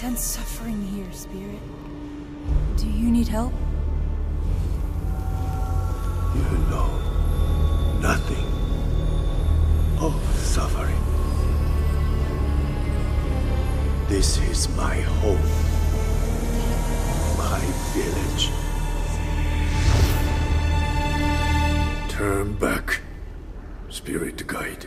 sense suffering here, Spirit. Do you need help? You know nothing of suffering. This is my home, my village. Turn back, Spirit Guide.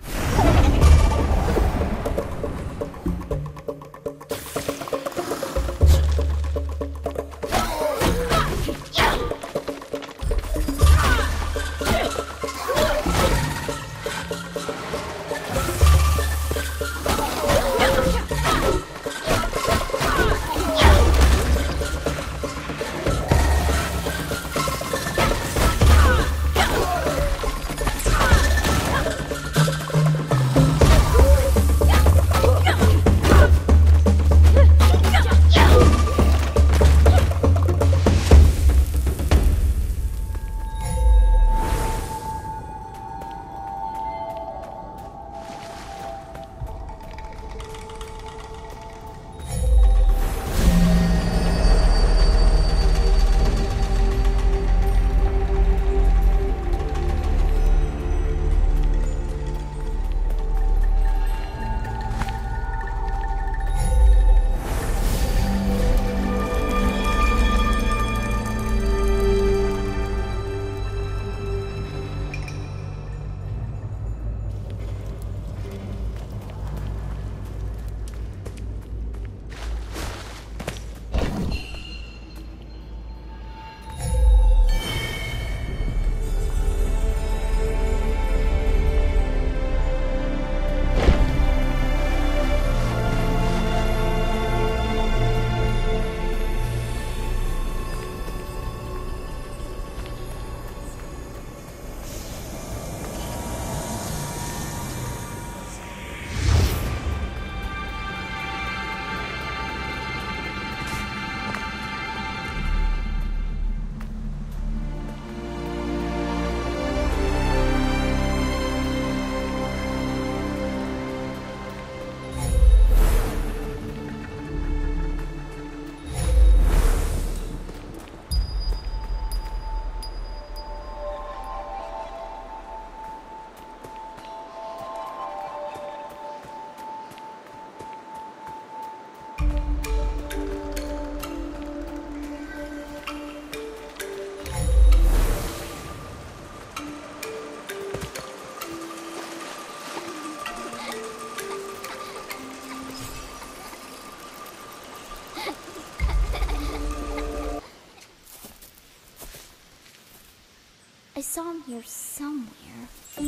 I saw him here somewhere.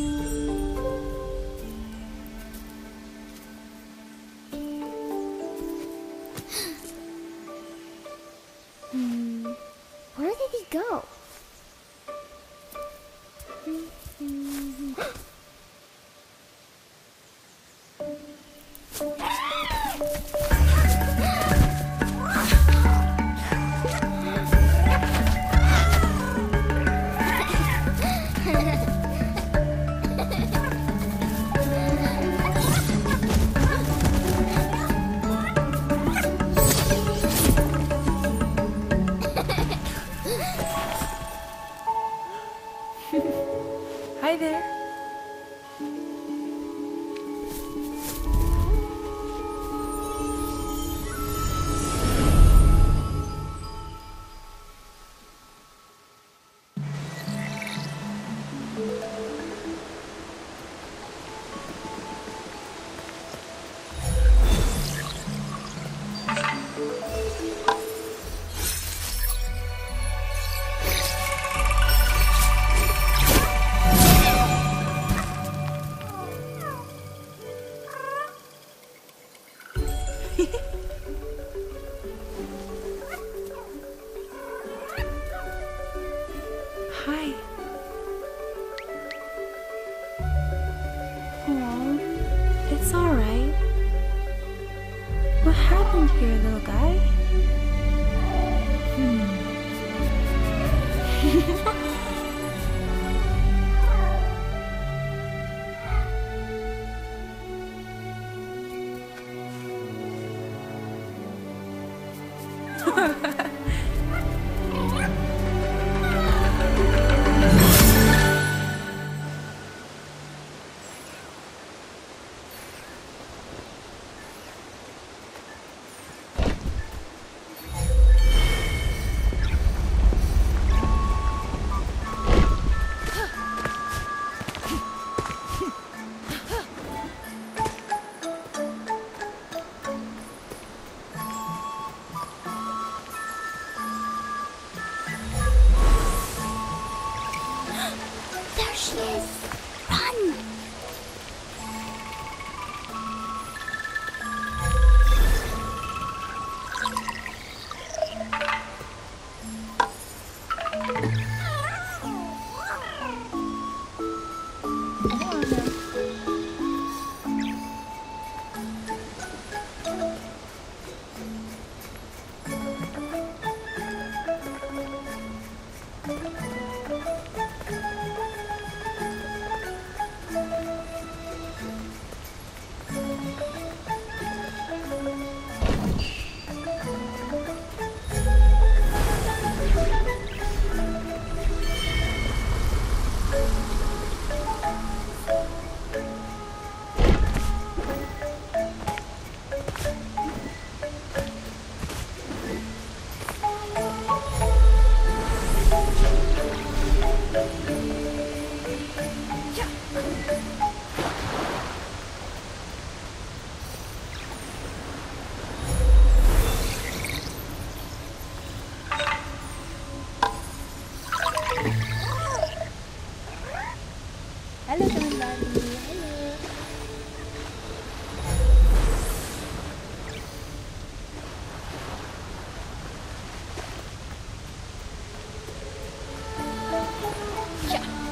Where did he go? Hi there. Hi. Oh, it's all right. What happened here, little guy? is! Run! Halo teman Bali, halo. Ya.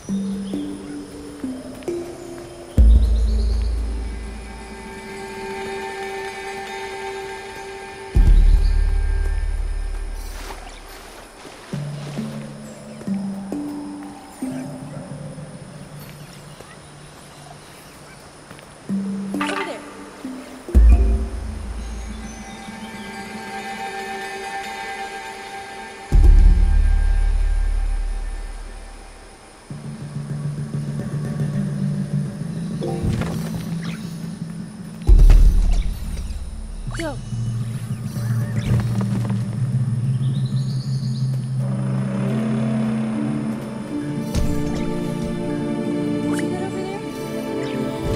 Go. See that over there?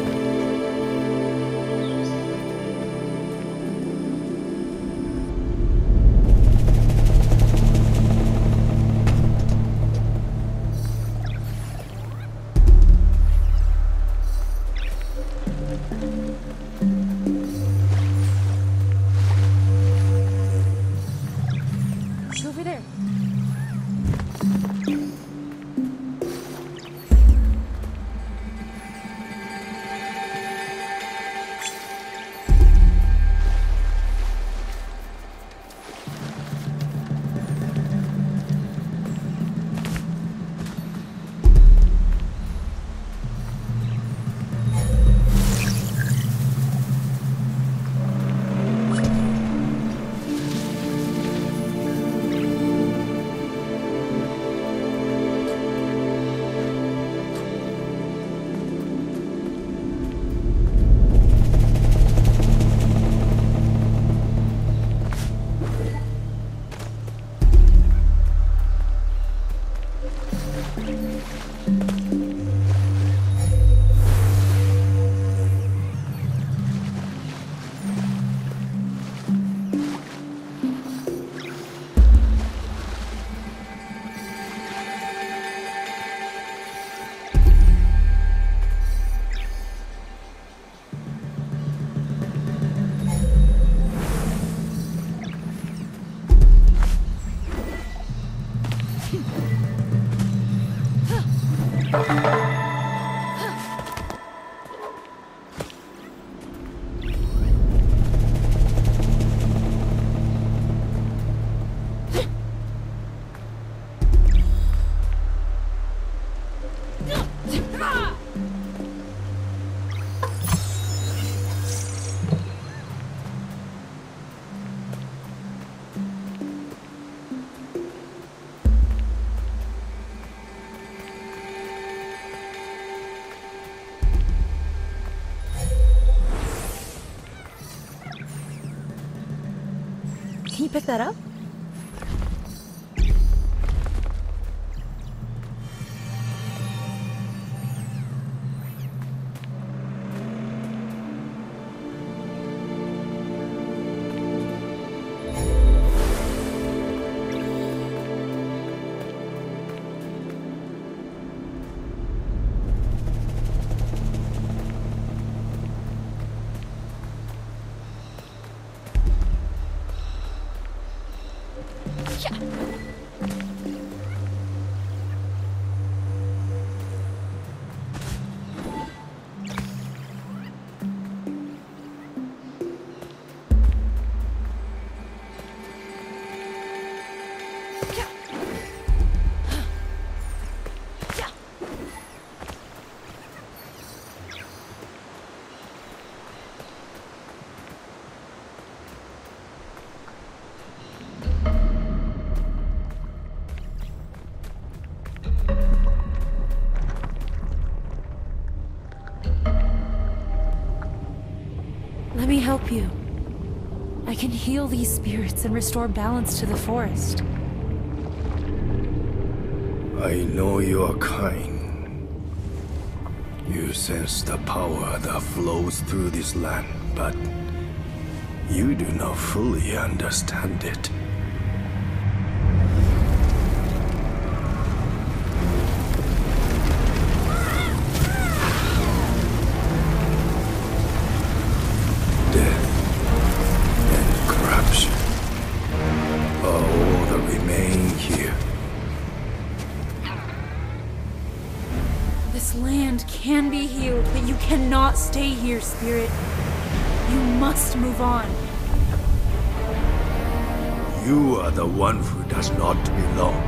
It's over there. Can you pick that up? Let me help you. I can heal these spirits and restore balance to the forest. I know you are kind. You sense the power that flows through this land, but you do not fully understand it. Death and corruption are all that remain here. This land can be healed, but you cannot stay here, Spirit. You must move on. You are the one who does not belong.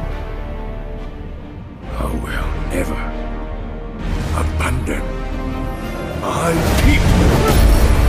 I will never abandon my people.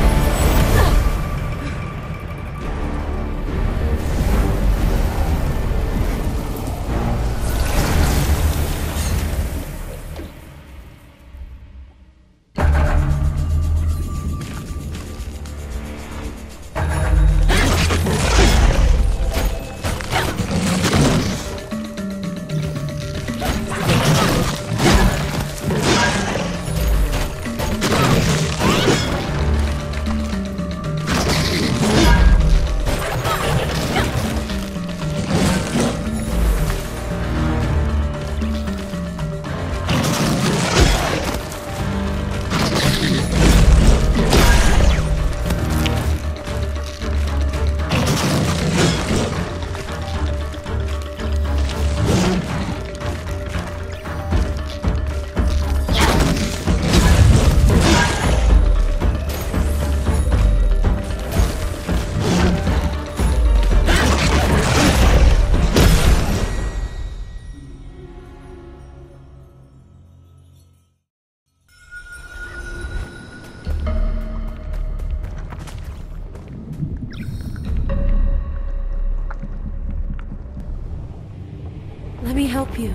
Let me help you.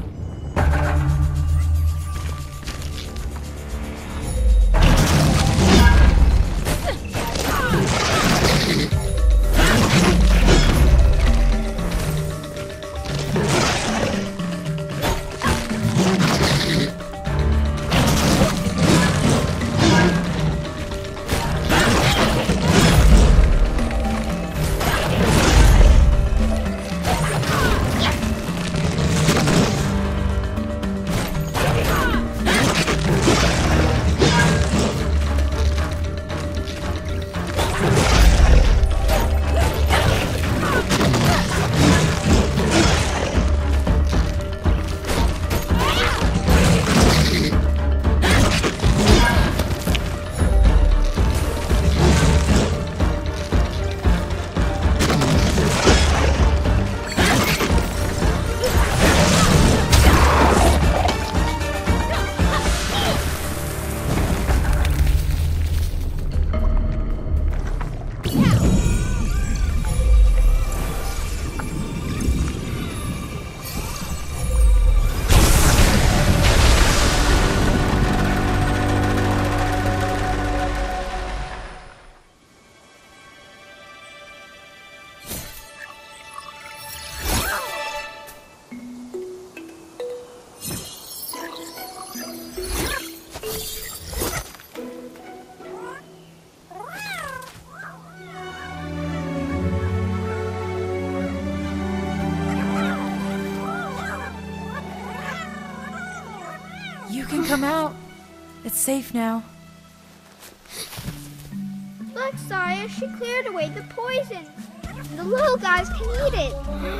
You can come out. It's safe now. Look, Saya, she cleared away the poison. The little guys can eat it.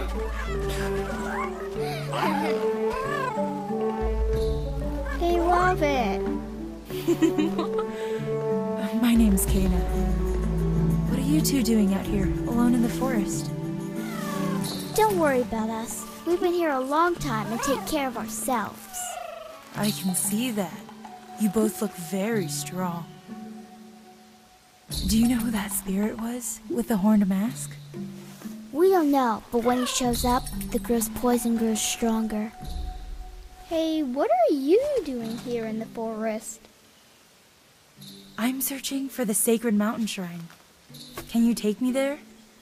They love it. My name's Kana. What are you two doing out here, alone in the forest? Don't worry about us. We've been here a long time and take care of ourselves. I can see that. You both look very strong. Do you know who that spirit was, with the horned mask? We don't know, but when he shows up, the girl's poison grows stronger. Hey, what are you doing here in the forest? I'm searching for the sacred mountain shrine. Can you take me there?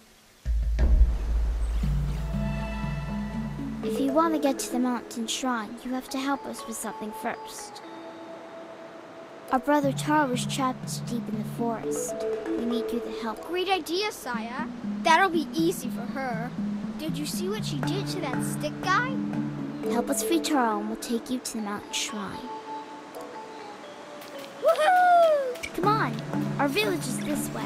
If you want to get to the mountain shrine, you have to help us with something first. Our brother Taro was trapped deep in the forest. We need you to help. Great idea, Saya. That'll be easy for her. Did you see what she did to that stick guy? Help us free Taro and we'll take you to the mountain shrine. Woohoo! Come on, our village is this way.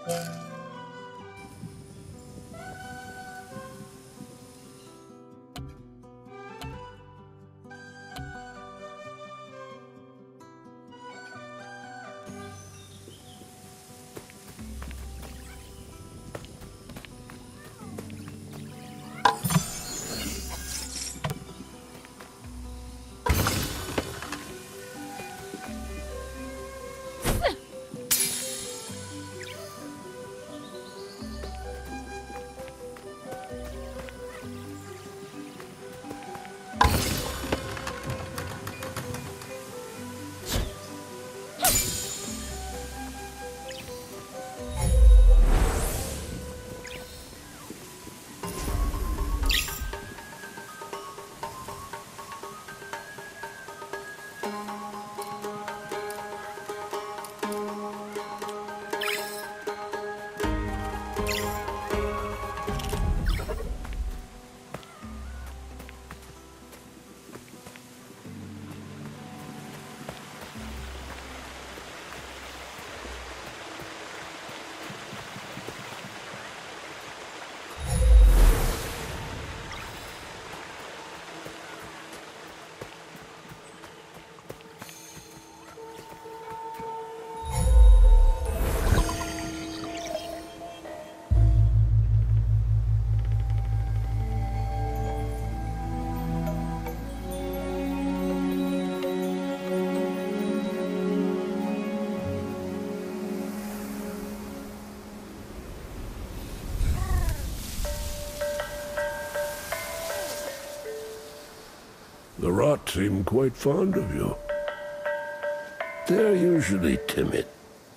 The rot seem quite fond of you. They're usually timid.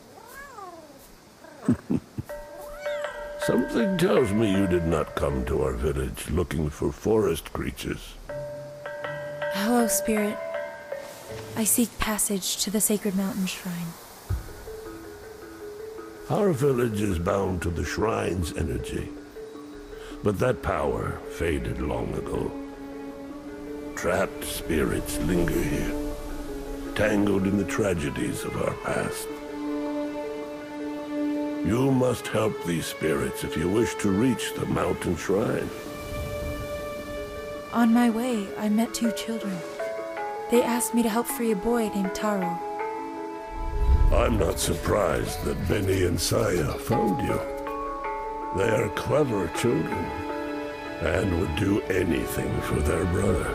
Something tells me you did not come to our village looking for forest creatures. Hello, Spirit. I seek passage to the Sacred Mountain Shrine. Our village is bound to the shrine's energy, but that power faded long ago. Trapped spirits linger here, tangled in the tragedies of our past. You must help these spirits if you wish to reach the mountain shrine. On my way, I met two children. They asked me to help free a boy named Taro. I'm not surprised that Benny and Saya found you. They are clever children, and would do anything for their brother.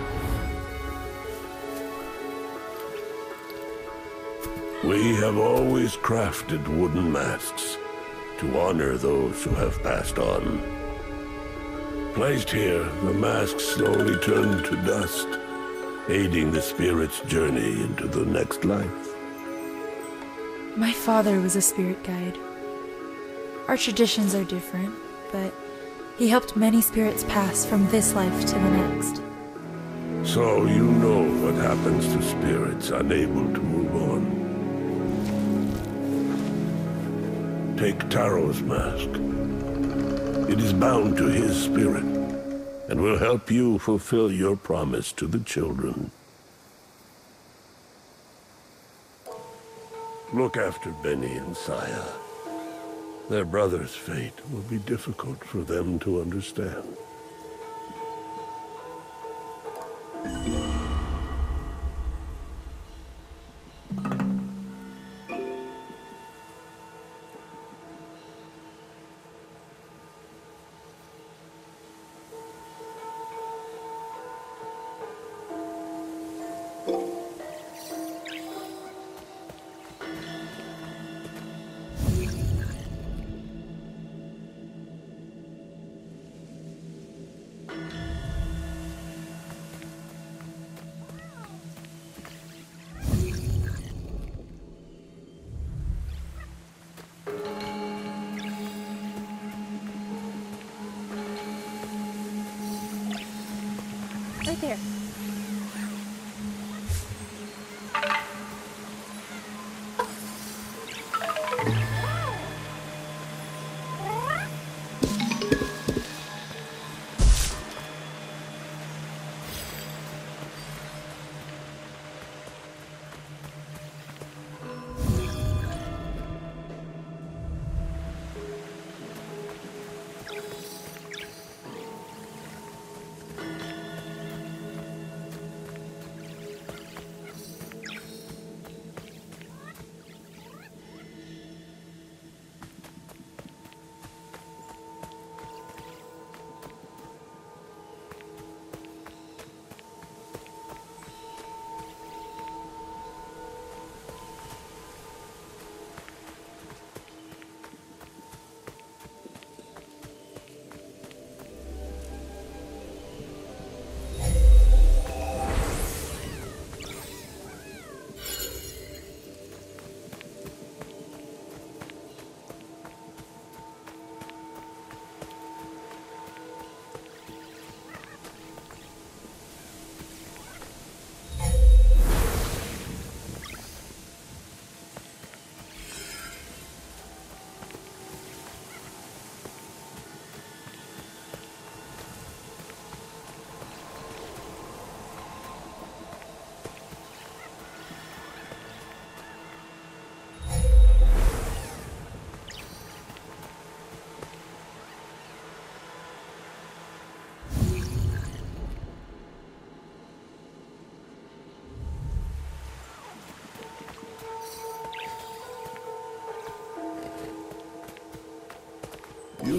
We have always crafted wooden masks to honor those who have passed on. Placed here, the masks slowly turn to dust, aiding the spirit's journey into the next life. My father was a spirit guide. Our traditions are different, but he helped many spirits pass from this life to the next. So you know what happens to spirits unable to move on. Take Taro's mask. It is bound to his spirit, and will help you fulfill your promise to the children. Look after Benny and Saya. Their brother's fate will be difficult for them to understand. Right there.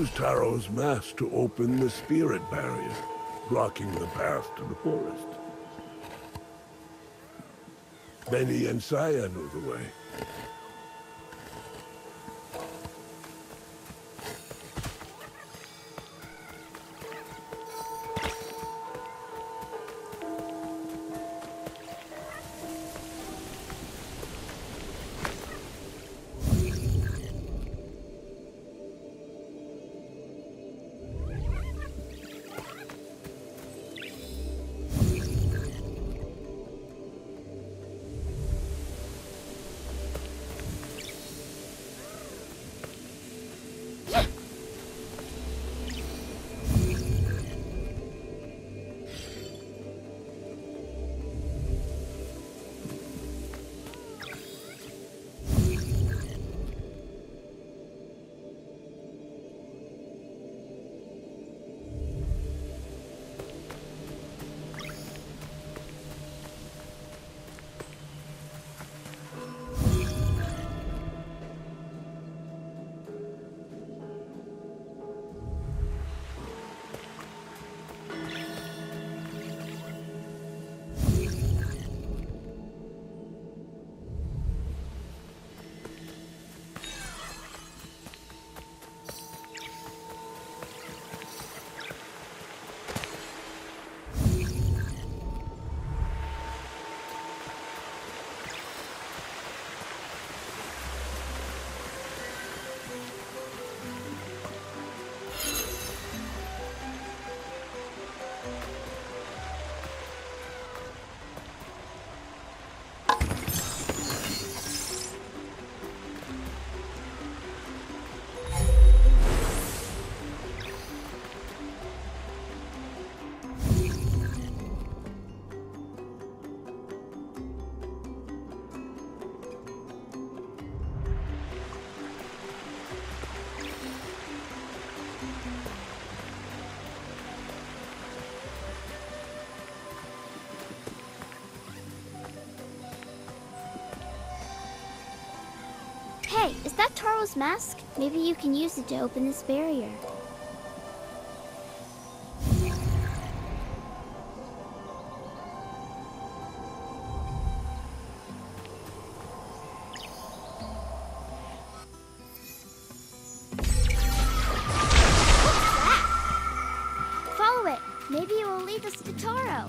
use Taro's mask to open the spirit barrier, blocking the path to the forest. Benny and Saya know the way. Hey, is that Taro's mask? Maybe you can use it to open this barrier. Follow it. Maybe it will lead us to Taro.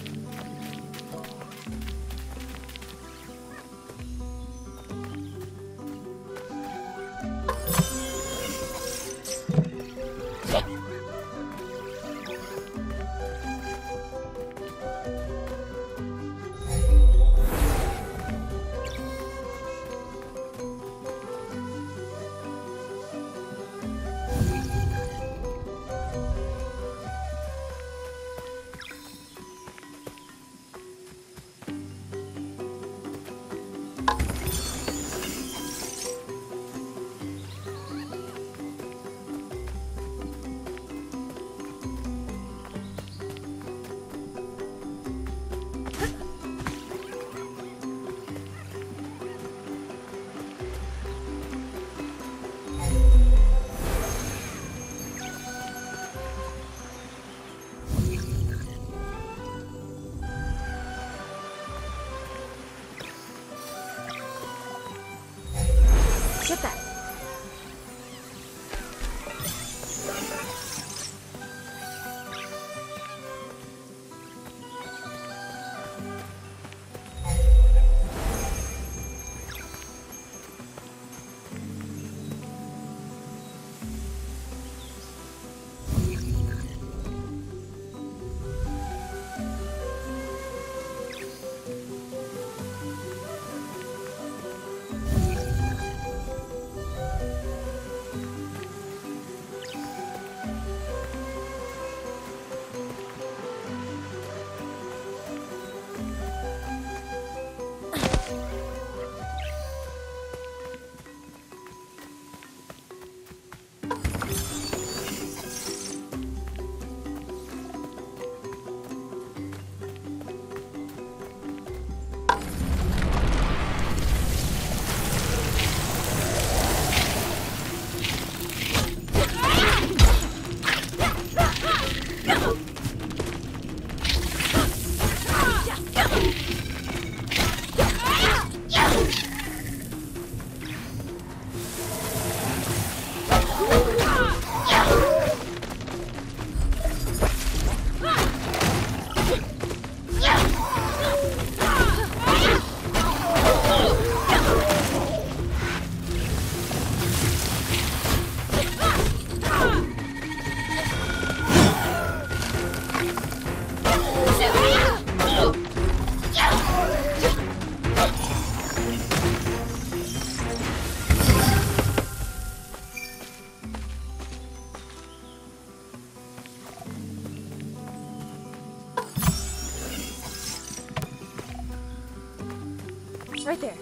Right there.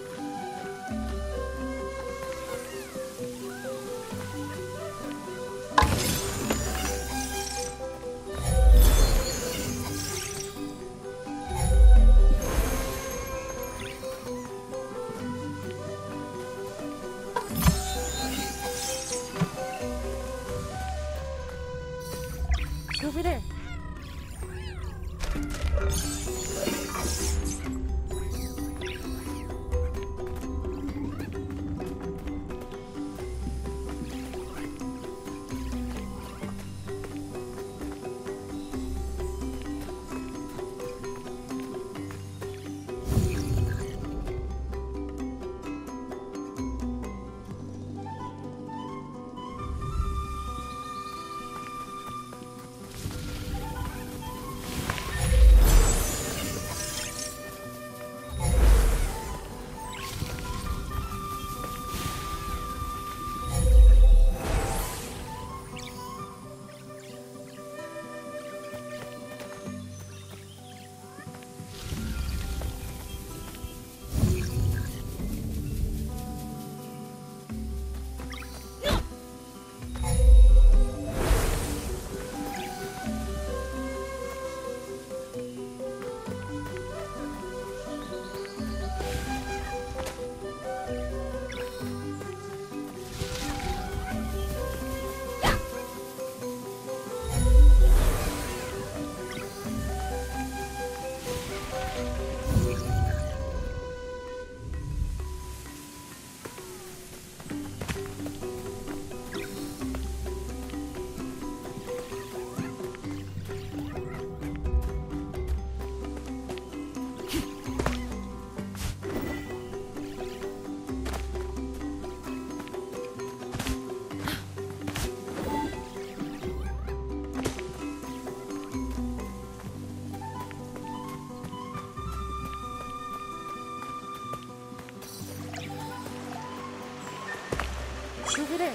Over there. Over there.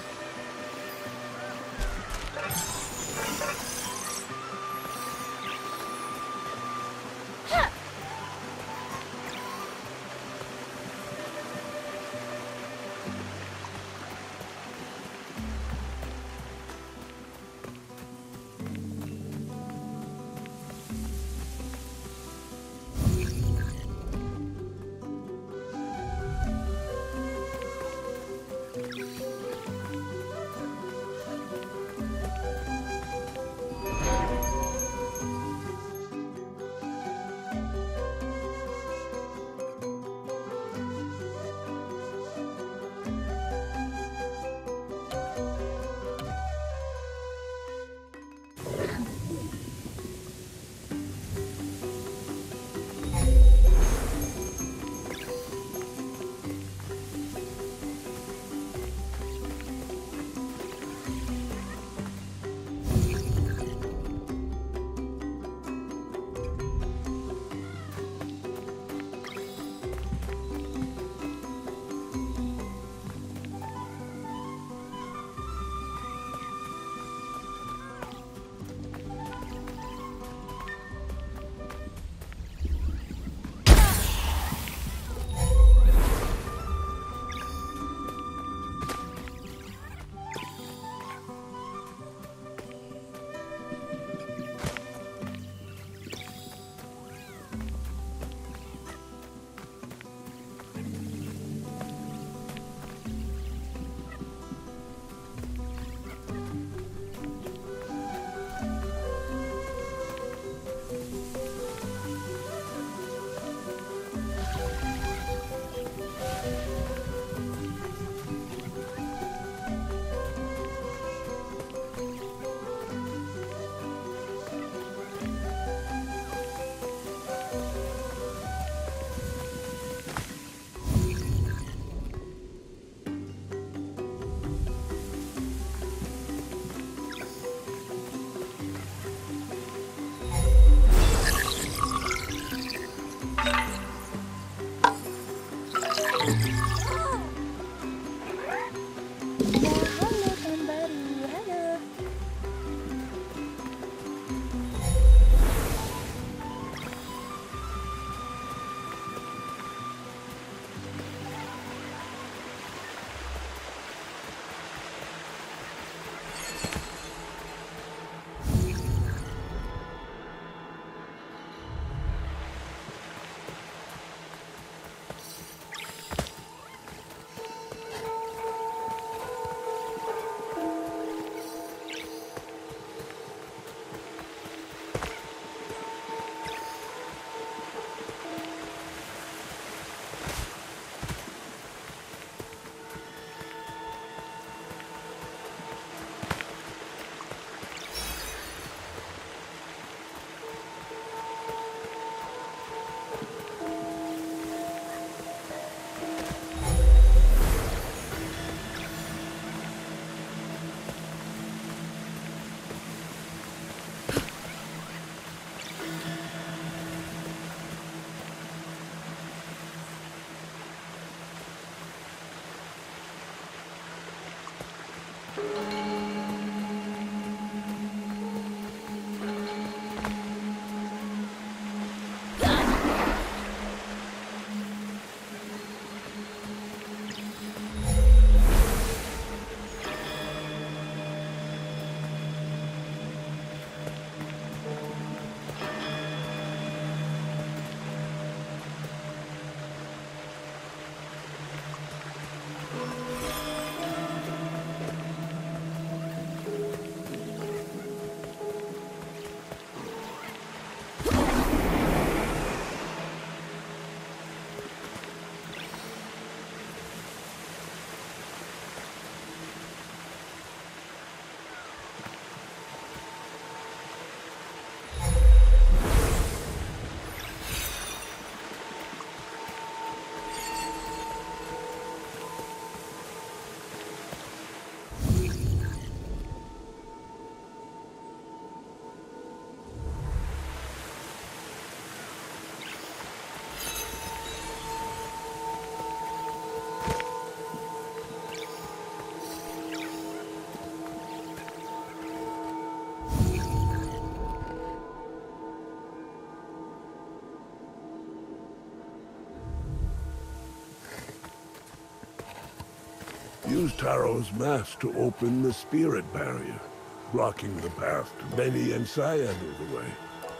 Use Taro's mask to open the spirit barrier, blocking the path to Beni and Cyan of the way.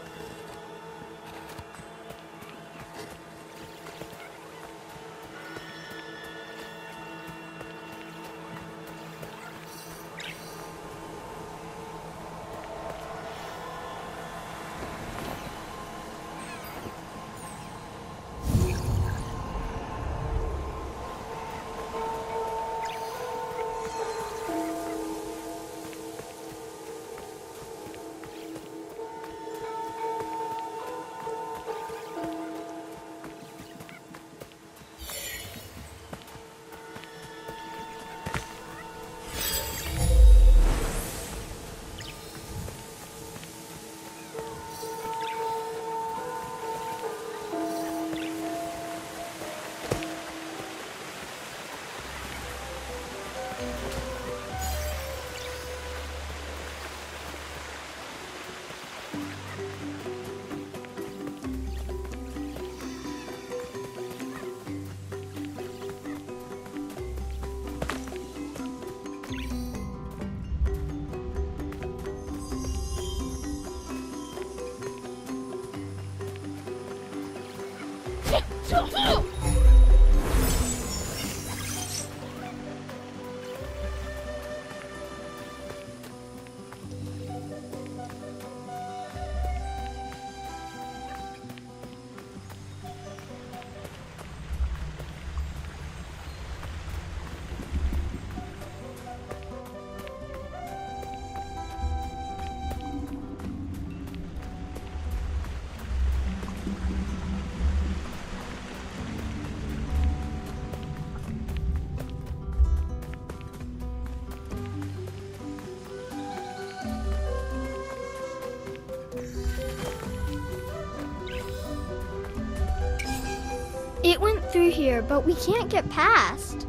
It went through here, but we can't get past.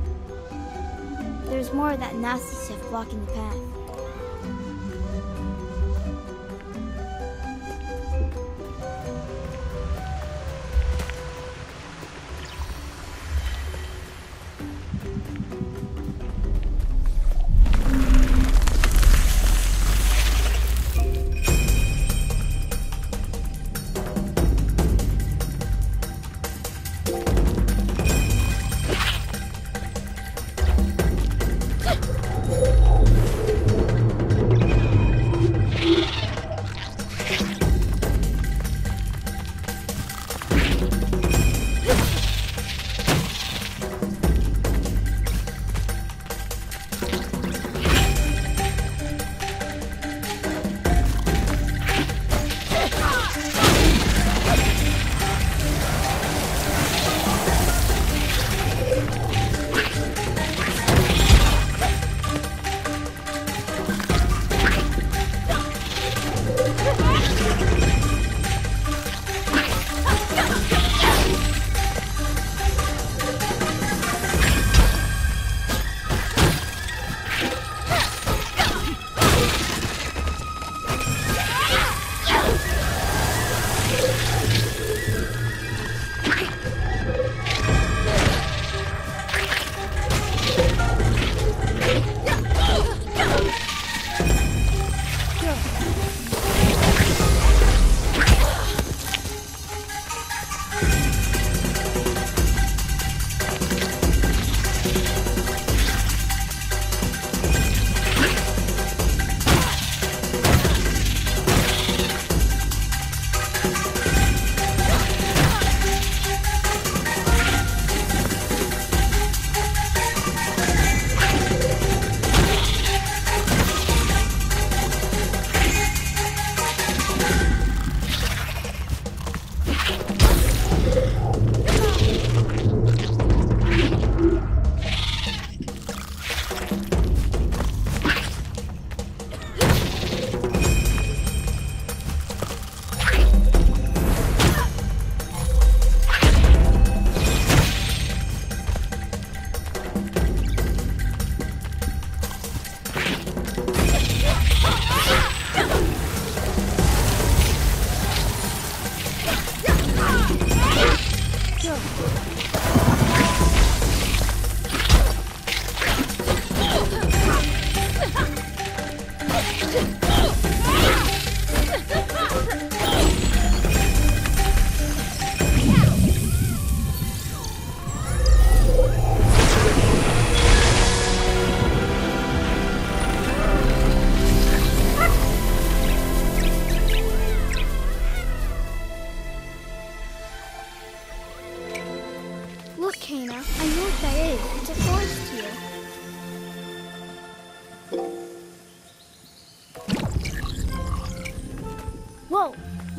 There's more of that nasty stuff blocking the path.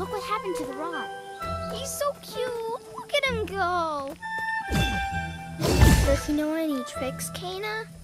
Look what happened to the rod. He's so cute. Look at him go. Does he know any tricks, Kana?